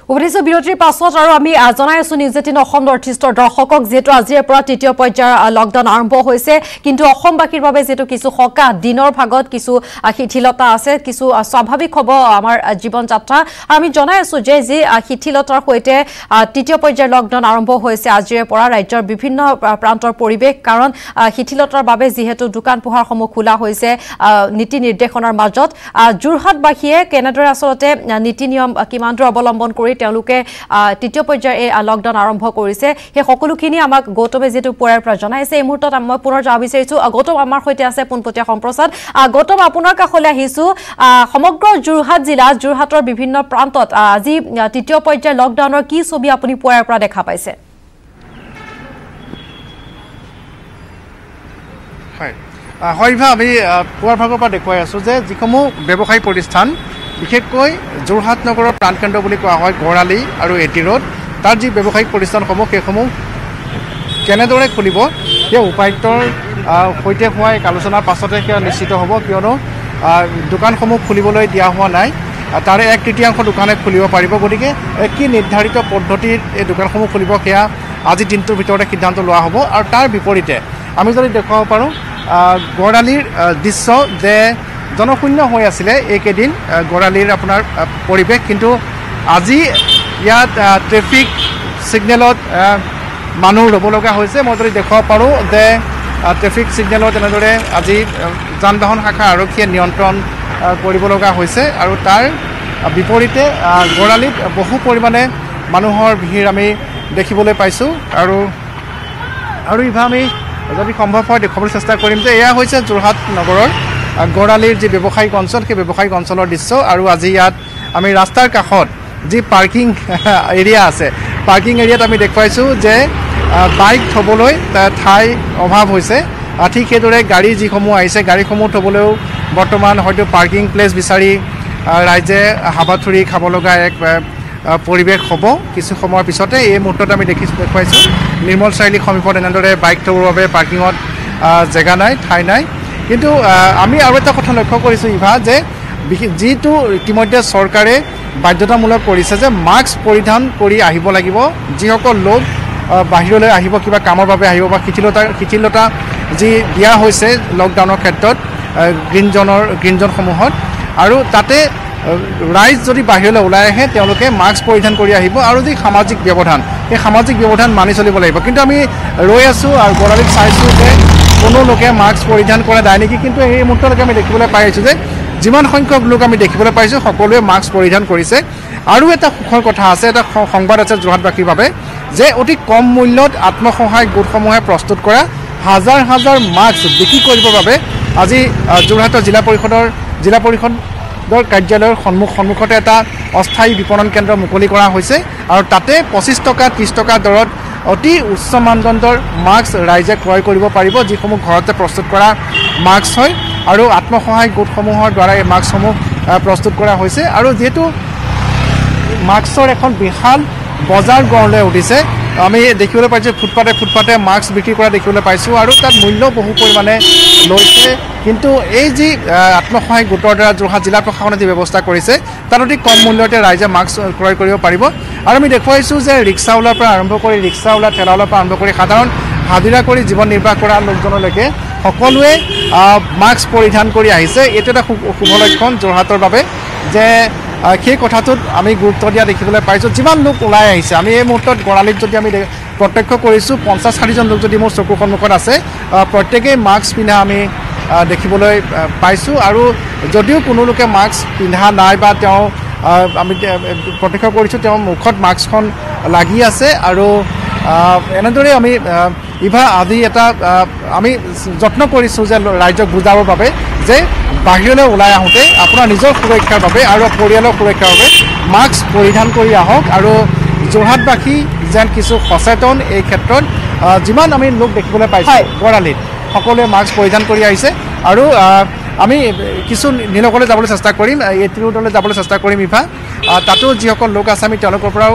উভতিছো বিৰতিৰ পাছত আৰু আমি জনাই আছো নিউজ 18 অসম নৰ্থ ইষ্টৰ দৰ্শকক যেটো আজিৰ পৰা তৃতীয় পৰ্যায়ৰ লকডাউন আৰম্ভ হৈছে কিন্তু অসমবাসীৰ বাবে যেটো কিছু সকাহ দিনৰ ভাগত কিছু শিথিলতা আছে কিছু স্বাভাৱিক হ'ব আমাৰ জীৱন যাত্ৰা আমি জনাই আছো যে যি শিথিলতাৰ সৈতে তৃতীয় পৰ্যায়ৰ লকডাউন আৰম্ভ হৈছে আজিৰ পৰা ৰাজ্যৰ বিভিন্ন প্ৰান্তৰ পৰিবেশ কাৰণ শিথিলতাৰ বাবে যেহেতু দোকান পোহাৰসমূহ খোলা হৈছে নীতি নিৰ্দেশনৰ মাজত যোৰহাটবাসীয়ে কেনেদৰে আসলতে নীতি নিয়ম কিমানদৰে অৱলম্বন কৰি তেওঁলোকে তৃতীয় পৰ্যায়ৰ এই লকডাউন আৰম্ভ কৰিছে হে সকলোখিনি আমাক গৌতমে যেটো পৰাৰ পৰা জনাইছে এই মুহূৰ্তত মই পুনৰ যাব বিচাৰিছো গৌতম আমাৰ সৈতে আছে পোনপটীয়া সম্প্ৰচাৰ গৌতম আপোনাৰ কাষলৈ আহিছো সমগ্ৰ যোৰহাট জিলা যোৰহাটৰ বিভিন্ন প্ৰান্তত আজি তৃতীয় পৰ্যায়ৰ লকডাউনৰ কি ছবি আপুনি পৰাৰ পৰা দেখা পাইছে হয় আমি পুৱাৰ ভাগৰ পৰা দেখুৱাই আছো যে যিসমূহ ব্যৱসায়িক প্ৰতিষ্ঠান বিশেষকৈ যোৰহাট নগৰৰ প্ৰাণকেন্দ্ৰ বুলি কোৱা হয় গড়ালি আৰু এটি ৰোড তাৰ যি ব্যৱসায়িক প্ৰতিষ্ঠানসমূহ সেইসমূহ কেনেদৰে খুলিব সেই উপায়ুক্তৰ সৈতে হোৱা এক আলোচনাৰ পাছতে সেয়া নিশ্চিত হ'ব কিয়নো দোকানসমূহ খুলিবলৈ দিয়া হোৱা নাই তাৰে 1/3 দোকানে খুলিব পাৰিব গতিকে কি নিৰ্ধাৰিত পদ্ধতিত এই দোকানসমূহ খুলিব সেয়া আজি দিনটোৰ ভিতৰতে সিদ্ধান্ত লোৱা হ'ব আৰু তাৰ বিপৰীতে আমি যদি দেখুৱাব পাৰোঁ গড়ালিৰ দৃশ্য যে জনশূন্য হৈ আছিলে এইকেইদিন গড়ালিৰ আপোনাৰ পৰিৱেশ কিন্তু আজি ইয়াত ট্ৰেফিক ছিগনেলত মানুহ ৰ'ব লগা হৈছে মই যদি দেখুৱাব পাৰোঁ যে ট্ৰেফিক ছিগনেলত এনেদৰে আজি যান বাহন শাখা আৰক্ষীয়ে নিয়ন্ত্ৰণ কৰিব লগা হৈছে আৰু তাৰ বিপৰীতে গড়ালিত বহু পৰিমাণে মানুহৰ ভিৰ আমি দেখিবলৈ পাইছোঁ আৰু ইভা আমি যদি সম্ভৱ হয় দেখুৱাবলৈ চেষ্টা কৰিম যে এয়া হৈছে যোৰহাট নগৰৰ গড়ালিৰ যি ব্যৱসায়িক অঞ্চল সেই ব্যৱসায়িক অঞ্চলৰ দৃশ্য আৰু আজি ইয়াত আমি ৰাস্তাৰ কাষত যি পাৰ্কিং এৰিয়া আছে পাৰ্কিং এৰিয়াত আমি দেখুৱাইছোঁ যে বাইক থ'বলৈ ঠাই অভাৱ হৈছে ঠিক সেইদৰে গাড়ী যিসমূহ আহিছে গাড়ীসমূহ থ'বলৈও বৰ্তমান হয়তো পাৰ্কিং প্লেচ বিচাৰি ৰাইজে হাবাথুৰি খাব লগা এক পৰিৱেশ হ'ব কিছু সময়ৰ পিছতে এই মুহূৰ্তত আমি দেখুৱাইছোঁ নিৰ্মল চাৰিআলি সমীপত এনেদৰে বাইক থ'বৰ বাবে পাৰ্কিঙত জেগা নাই ঠাই নাই কিন্তু আমি আৰু এটা কথা লক্ষ্য কৰিছোঁ ইভা যে যিটো ইতিমধ্যে চৰকাৰে বাধ্যতামূলক কৰিছে যে মাস্ক পৰিধান কৰি আহিব লাগিব যিসকল লোক বাহিৰলৈ আহিব কিবা কামৰ বাবে আহিব বা শিথিলতা যি দিয়া হৈছে লকডাউনৰ ক্ষেত্ৰত গ্ৰীণ জ'নসমূহত আৰু তাতে ৰাইজ যদি বাহিৰলৈ ওলাই আহে তেওঁলোকে মাস্ক পৰিধান কৰি আহিব আৰু যি সামাজিক ব্যৱধান সেই সামাজিক ব্যৱধান মানি চলিব লাগিব কিন্তু আমি ৰৈ আছোঁ আৰু গড়ালিত চাইছোঁ যে কোনো লোকে মাস্ক পৰিধান কৰা নাই নেকি কিন্তু এই মুহূৰ্তলৈকে আমি দেখিবলৈ পাই আছোঁ যে যিমান সংখ্যক লোক আমি দেখিবলৈ পাইছোঁ সকলোৱে মাস্ক পৰিধান কৰিছে আৰু এটা সুখৰ কথা আছে এটা সংবাদ আছে যোৰহাটবাসীৰ বাবে যে অতি কম মূল্যত আত্মসহায়ক গোটসমূহে প্ৰস্তুত কৰা হাজাৰ হাজাৰ মাস্ক বিক্ৰী কৰিবৰ বাবে আজি যোৰহাটৰ জিলা পৰিষদৰ কাৰ্যালয়ৰ সন্মুখতে এটা অস্থায়ী বিপণন কেন্দ্ৰ মুকলি কৰা হৈছে আৰু তাতে 25 টকা 30 টকা দৰত অতি উচ্চ মানদণ্ডৰ মাস্ক ৰাইজে ক্ৰয় কৰিব পাৰিব যিসমূহ ঘৰতে প্ৰস্তুত কৰা মাস্ক হয় আৰু আত্মসহায়ক গোটসমূহৰ দ্বাৰা এই মাস্কসমূহ প্ৰস্তুত কৰা হৈছে আৰু যেহেতু মাস্কৰ এখন বিশাল বজাৰ গঢ় লৈ উঠিছে আমি দেখিবলৈ পাইছোঁ ফুটপাতে মাস্ক বিক্ৰী কৰা দেখিবলৈ পাইছোঁ আৰু তাত মূল্য বহু পৰিমাণে লৈছে কিন্তু এই যি আত্মসহায়ক গোটৰ দ্বাৰা যোৰহাট জিলা প্ৰশাসনে যি ব্যৱস্থা কৰিছে তাত অতি কম মূল্যতে ৰাইজে মাস্ক ক্ৰয় কৰিব পাৰিব আৰু আমি দেখুৱাইছোঁ যে ৰিক্সাৱালাৰ পৰা আৰম্ভ কৰি ৰিক্সাৱালা ঠেলাৱালাৰ পৰা আৰম্ভ কৰি সাধাৰণ হাজিৰা কৰি জীৱন নিৰ্বাহ কৰা লোকজনলৈকে সকলোৱে মাস্ক পৰিধান কৰি আহিছে এইটো এটা শুভ লক্ষণ যোৰহাটৰ বাবে যে সেই কথাটোত আমি গুৰুত্ব দিয়া দেখিবলৈ পাইছোঁ যিমান লোক ওলাই আহিছে আমি এই মুহূৰ্তত গড়ালিত যদি আমি প্ৰত্যক্ষ কৰিছোঁ 50-60জন লোক যদি মোৰ চকুৰ সন্মুখত আছে প্ৰত্যেকেই মাস্ক পিন্ধা আমি দেখিবলৈ পাইছোঁ আৰু যদিও কোনো লোকে মাস্ক পিন্ধা নাই বা তেওঁ আমি প্ৰত্যক্ষ কৰিছোঁ তেওঁৰ মুখত মাস্কখন লাগি আছে আৰু এনেদৰে আমি ইভা আজি এটা আমি যত্ন কৰিছোঁ যে ৰাইজক বুজাবৰ বাবে যে বাহিৰলৈ ওলাই আহোঁতে আপোনাৰ নিজৰ সুৰক্ষাৰ বাবে আৰু পৰিয়ালৰ সুৰক্ষাৰ বাবে মাস্ক পৰিধান কৰি আহক আৰু যোৰহাটবাসী যেন কিছু সচেতন এই ক্ষেত্ৰত যিমান আমি লোক দেখিবলৈ পাইছোঁ গড়ালিত সকলোৱে মাস্ক পৰিধান কৰি আহিছে আৰু আমি কিছু নিলকলৈ যাবলৈ চেষ্টা কৰিম এটি ৰোডলৈ যাবলৈ চেষ্টা কৰিম ইভা তাতো যিসকল লোক আছে আমি তেওঁলোকৰ পৰাও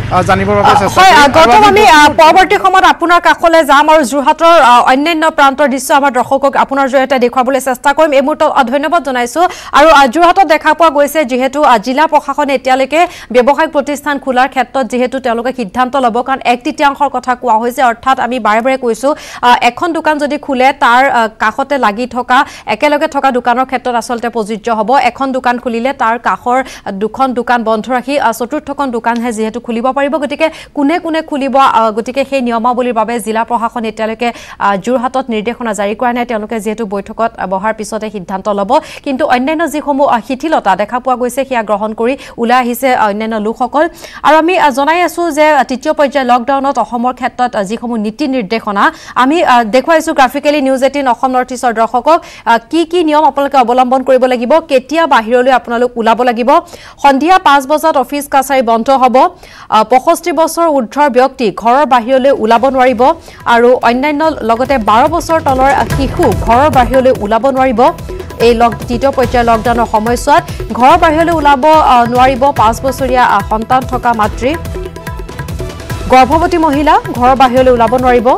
জানিবৰ বাবে চেষ্টা কৰিম আমি পৰৱৰ্তী সময়ত আপোনাৰ কাষলৈ যাম আৰু যোৰহাটৰ অন্যান্য প্ৰান্তৰ দৃশ্য আমাৰ দৰ্শকক আপোনাৰ জৰিয়তে দেখুৱাবলৈ চেষ্টা কৰিম এই মুহূৰ্তত ধন্যবাদ জনাইছো আৰু যোৰহাটত দেখা পোৱা গৈছে যেহেতু জিলা প্ৰশাসনে এতিয়ালৈকে ব্যৱসায়িক প্ৰতিষ্ঠান খোলাৰ ক্ষেত্ৰত যেহেতু তেওঁলোকে সিদ্ধান্ত ল'ব কাৰণ 1/3 কথা কোৱা হৈছে অৰ্থাৎ আমি বাৰে বাৰে কৈছো এখন দোকান যদি খুলে তাৰ কাষতে লাগি থকা একেলগে থকা দোকানৰ ক্ষেত্ৰত আসলতে প্ৰযোজ্য হ'ব এখন দোকান খুলিলে তাৰ কাষৰ দুখন দোকান বন্ধ ৰাখি চতুৰ্থখন দোকানহে যেহেতু খুলিব পাৰিব গতিকে কোনে কোনে খুলিব গতিকে সেই নিয়মাৱলীৰ বাবে জিলা প্ৰশাসন এতিয়ালৈকে যোৰহাটত নিৰ্দেশনা জাৰি কৰা নাই তেওঁলোকে যেহেতু বৈঠকত বহাৰ পিছতে সিদ্ধান্ত ল'ব কিন্তু অন্যান্য যিসমূহ শিথিলতা দেখা পোৱা গৈছে সেয়া গ্ৰহণ কৰি ওলাই আহিছে অন্যান্য লোকসকল আৰু আমি জনাই আছো যে তৃতীয় পৰ্যায়ৰ লকডাউনত অসমৰ ক্ষেত্ৰত যিসমূহ নীতি নিৰ্দেশনা আমি দেখুৱাইছো গ্ৰাফিকেলি নিউজ 18 অসম নৰ্থ ইষ্টৰ দৰ্শকক কি নিয়ম আপোনালোকে অৱলম্বন কৰিব লাগিব কেতিয়া বাহিৰলৈ আপোনালোক ওলাব লাগিব সন্ধিয়া 5 বজাত অফিচ কাছাৰী বন্ধ হ'ব 65 বছৰ ঊৰ্ধ্বৰ ব্যক্তি ঘৰৰ বাহিৰলৈ ওলাব নোৱাৰিব আৰু অন্যান্য লগতে 12 বছৰ তলৰ শিশু ঘৰৰ বাহিৰলৈ ওলাব নোৱাৰিব এই তৃতীয় পৰ্যায়ৰ লকডাউনৰ সময়ছোৱাত ঘৰৰ বাহিৰলৈ ওলাব নোৱাৰিব 5 বছৰীয়া সন্তান থকা মাতৃ গৰ্ভৱতী মহিলা ঘৰৰ বাহিৰলৈ ওলাব নোৱাৰিব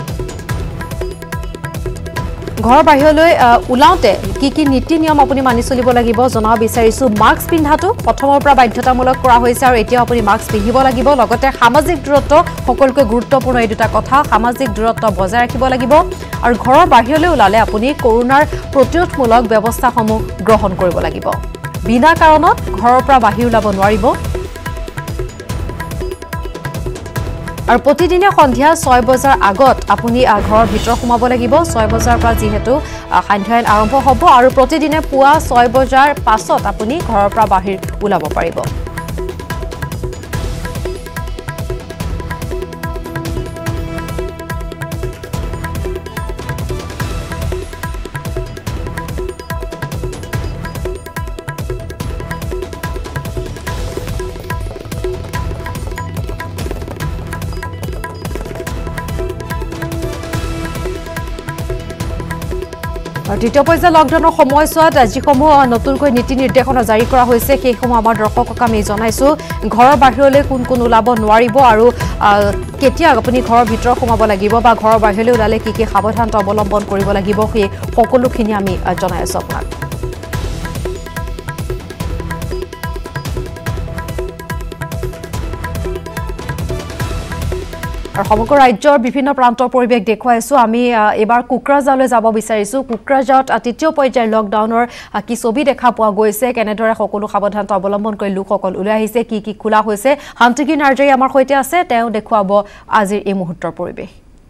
ঘৰৰ বাহিৰলৈ ওলাওতে কি নীতি নিয়ম আপুনি মানি চলিব লাগিব জনাব বিচাৰিছো মাস্ক পিন্ধাটো প্ৰথমৰ পৰা বাধ্যতামূলক কৰা হৈছে আৰু এতিয়া আপুনি মাস্ক পিন্ধিব লাগিব লগতে সামাজিক দূৰত্ব সকলোকৈ গুৰুত্বপূৰ্ণ এই দুটা কথা সামাজিক দূৰত্ব বজাই ৰাখিব লাগিব আৰু ঘৰৰ বাহিৰলৈ ওলালে আপুনি কৰোনাৰ প্ৰতিৰোধমূলক ব্যৱস্থাসমূহ গ্ৰহণ কৰিব লাগিব বিনা কাৰণত ঘৰৰ পৰা বাহিৰ ওলাব নোৱাৰিব আৰু প্ৰতিদিনে সন্ধিয়া 6 বজাৰ আগত আপুনি ঘৰৰ ভিতৰ সোমাব লাগিব 6 বজাৰ পৰা যেহেতু সান্ধ্য আইন আৰম্ভ হ'ব আৰু প্ৰতিদিনে পুৱা 6 বজাৰ পাছত আপুনি ঘৰৰ পৰা বাহিৰ ওলাব পাৰিব তৃতীয় পৰ্যায়ৰ লকডাউনৰ সময়ছোৱাত যিসমূহ নতুনকৈ নীতি নিৰ্দেশনা জাৰি কৰা হৈছে সেইসমূহ আমাৰ দৰ্শকক আমি জনাইছো ঘৰৰ বাহিৰলৈ কোন ওলাব নোৱাৰিব আৰু কেতিয়া আপুনি ঘৰৰ ভিতৰত সোমাব লাগিব বা ঘৰৰ বাহিৰলৈ ওলালে কি সাৱধানতা অৱলম্বন কৰিব লাগিব সেই সকলোখিনি আমি জনাই আছো আপোনাক আৰু সমগ্ৰ ৰাজ্যৰ বিভিন্ন প্ৰান্তৰ পৰিৱেশ দেখুৱাইছো আমি এবাৰ কুকৰাঝাৰলৈ যাব বিচাৰিছো কুকৰাঝাৰত তৃতীয় পৰ্যায়ৰ লকডাউনৰ কি ছবি দেখা পোৱা গৈছে কেনেদৰে সকলো সাৱধানতা অৱলম্বন কৰি লোকসকল ওলাই আহিছে কি খোলা হৈছে শান্তিগী নাৰ্জাৰী আমাৰ সৈতে আছে তেওঁ দেখুৱাব আজিৰ এই মুহূৰ্তৰ পৰিৱেশ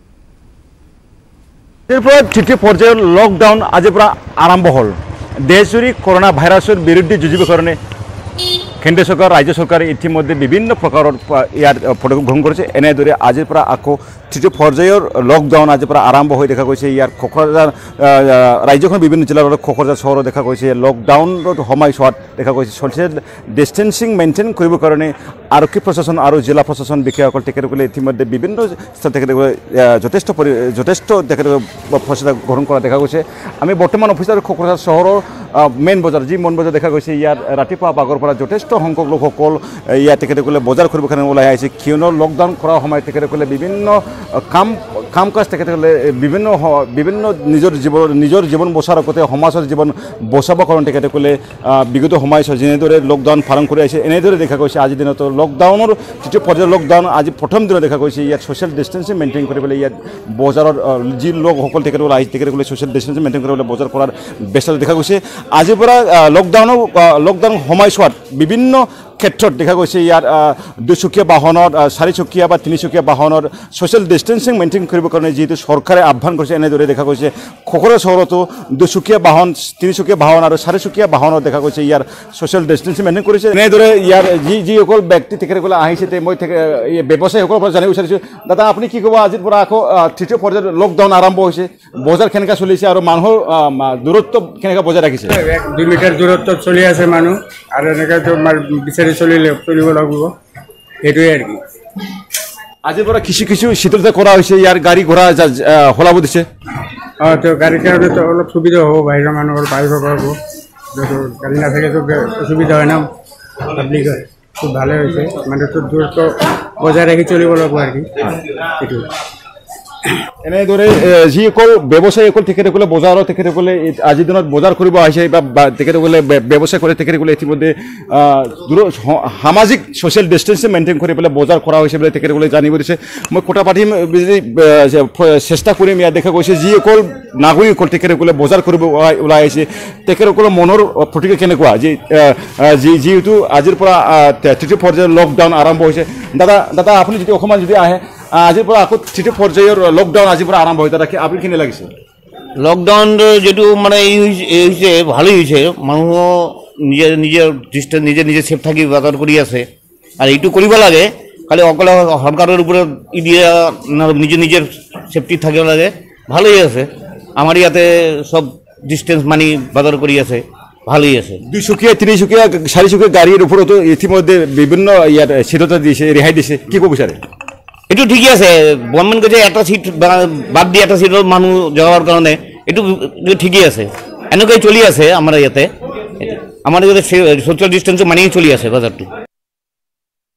তৃতীয় পৰ্যায়ৰ লকডাউন আজিৰ পৰা আৰম্ভ হ'ল দেশজুৰি কৰোনা ভাইৰাছৰ বিৰুদ্ধে যুঁজিবৰ কাৰণে কেন্দ্ৰীয় চৰকাৰ ৰাজ্য চৰকাৰে ইতিমধ্যে বিভিন্ন প্ৰকাৰৰ ইয়াৰ পদক্ষেপ গ্ৰহণ কৰিছে এনেদৰে আজিৰ পৰা আকৌ তৃতীয় পৰ্যায়ৰ লকডাউন আজিৰ পৰা আৰম্ভ হৈ দেখা গৈছে ইয়াৰ কোকৰাঝাৰ ৰাজ্যখনৰ বিভিন্ন জিলাৰ কোকৰাঝাৰ চহৰত দেখা গৈছে লকডাউনৰ সময়ছোৱাত দেখা গৈছে ছ'চিয়েল ডিষ্টেন্সিং মেইনটেইন কৰিবৰ কাৰণে আৰক্ষী প্ৰশাসন আৰু জিলা প্ৰশাসন বিষয়াসকল তেখেতসকলে ইতিমধ্যে বিভিন্ন স্থানত তেখেতসকলে যথেষ্ট তেখেতসকলে প্ৰচেষ্টা গ্ৰহণ কৰা দেখা গৈছে আমি বৰ্তমান অফিচাৰ কোকৰাঝাৰ চহৰৰ মেইন বজাৰ যি মেইন বজাৰ দেখা গৈছে ইয়াত ৰাতিপুৱা ভাগৰ পৰা যথেষ্ট সংখ্যক লোকসকল ইয়াত তেখেতসকলে বজাৰ কৰিবৰ কাৰণে ওলাই আহিছে কিয়নো লকডাউন কৰাৰ সময়ত তেখেতসকলে বিভিন্ন কাম কাজ তেখেতসকলে বিভিন্ন নিজৰ জীৱন বচাৰ লগতে সমাজৰ জীৱন বচাবৰ কাৰণে তেখেতসকলে বিগত সময়ছোৱাত যেনেদৰে লকডাউন পালন কৰি আহিছে এনেদৰে দেখা গৈছে আজিৰ দিনতো লকডাউনৰ তৃতীয় পৰ্যায়ৰ লকডাউন আজি প্ৰথম দিনত দেখা গৈছে ইয়াত ছ'চিয়েল ডিষ্টেন্সিং মেইনটেইন কৰিবলৈ ইয়াত বজাৰৰ যি লোকসকল তেখেতসকলে আহিছে তেখেতসকলে ছ'চিয়েল ডিষ্টেন্সিং মেইনটেইন কৰিবলৈ বজাৰ কৰাৰ ব্যস্ততা দেখা গৈছে আজিৰ পৰা লকডাউন সময়ছোৱাত বিভিন্ন ক্ষেত্ৰত দেখা গৈছে ইয়াত দুচকীয়া বাহনত চাৰিচকীয়া বা তিনিচকীয়া বাহনত ছ'চিয়েল ডিষ্টেন্সিং মেইনটেইন কৰিবৰ কাৰণে যিহেতু চৰকাৰে আহ্বান কৰিছে এনেদৰে দেখা গৈছে কোকৰাঝাৰ চহৰতো দুচকীয়া বাহন তিনিচকীয়া বাহন আৰু চাৰিচকীয়া বাহনত দেখা গৈছে ইয়াৰ ছ'চিয়েল ডিষ্টেন্সিং মেইনটেইন কৰিছে এনেদৰে ইয়াৰ যিসকল ব্যক্তি তেখেতসকলে আহিছে মই ব্যৱসায়ীসকলৰ পৰা জানিব বিচাৰিছোঁ দাদা আপুনি কি ক'ব আজিৰ পৰা আকৌ তৃতীয় পৰ্যায়ত লকডাউন আৰম্ভ হৈছে বজাৰ কেনেকৈ চলিছে আৰু মানুহৰ দূৰত্ব কেনেকৈ বজাই ৰাখিছে 2 মিটাৰ দূৰত্বত চলি আছে মানুহ আৰু এনেকৈ বিচাৰি চলিব লাগিব সেইটোৱে আৰু কি আজিৰ পৰা কিছু শীতলতা কৰা হৈছে ইয়াৰ গাড়ী ঘোঁৰা সলাব দিছে তো গাড়ী কাৰণেতো অলপ সুবিধা হ'ব বাহিৰৰ মানুহৰ পাৰিব পাৰিব গাড়ী নাথাকেতো অসুবিধা হয় ন পাব্লিক হয় খুব ভালে হৈছে মানুহটো দূৰত্ব বজাই ৰাখি চলিব লাগিব আৰু এইটো এনেদৰে যিসকল ব্যৱসায়ীসকল তেখেতসকলে বজাৰত তেখেতসকলে আজিৰ দিনত বজাৰ কৰিব আহিছে বা তেখেতসকলে ব্যৱসায় কৰে তেখেতসকলে ইতিমধ্যে সামাজিক ছ'চিয়েল ডিষ্টেঞ্চিং মেইনটেইন কৰি পেলাই বজাৰ কৰা হৈছে বুলি তেখেতসকলে জানিব দিছে মই কথা পাতিম চেষ্টা কৰিম ইয়াত দেখা গৈছে যিসকল নাগৰিকসকল তেখেতসকলে বজাৰ কৰিব ওলাই আহিছে তেখেতসকলৰ মনৰ প্ৰতিক্ৰিয়া কেনেকুৱা যিহেতু আজিৰ পৰা তৃতীয় পৰ্যায়ৰ লকডাউন আৰম্ভ হৈছে দাদা আপুনি যদি অকণমান যদি আহে আজিৰ পৰা আকৌ তৃতীয় পৰ্যায়ৰ লকডাউন আজিৰ পৰা আৰম্ভ হৈছে তাকে আপুনি কেনে লাগিছে লকডাউন যেটো মানে এই হৈছে ভালেই হৈছে মানুহ নিজৰ ডিষ্টেঞ্চ নিজে ছেফ থাকি বাজাৰ কৰি আছে আৰু এইটো কৰিব লাগে খালি অকলে সৰকাৰৰ ওপৰত দিয়া নিজৰ ছেফটি থাকিব লাগে ভালেই আছে আমাৰ ইয়াতে চব ডিষ্টেঞ্চ মানি বাজাৰ কৰি আছে ভালেই আছে 2চকীয়া 3চকীয়া 4চকীয়া গাড়ীৰ ওপৰতো ইতিমধ্যে বিভিন্ন ইয়াত চিটতা দিছে ৰেহাই দিছে কি ক'ব বিচাৰে এইটো ঠিকই আছে গভৰ্ণমেণ্ট কৈছে এটা সিট বাদ দি এটা সিটৰ মানুহ যাওয়াৰ কাৰণে এইটো ঠিকই আছে এনেকৈ চলি আছে আমাৰ ইয়াতে আমাৰ ইয়াতে সোশ্যাল ডিষ্টেন্স মানি চলি আছে বাজাৰটো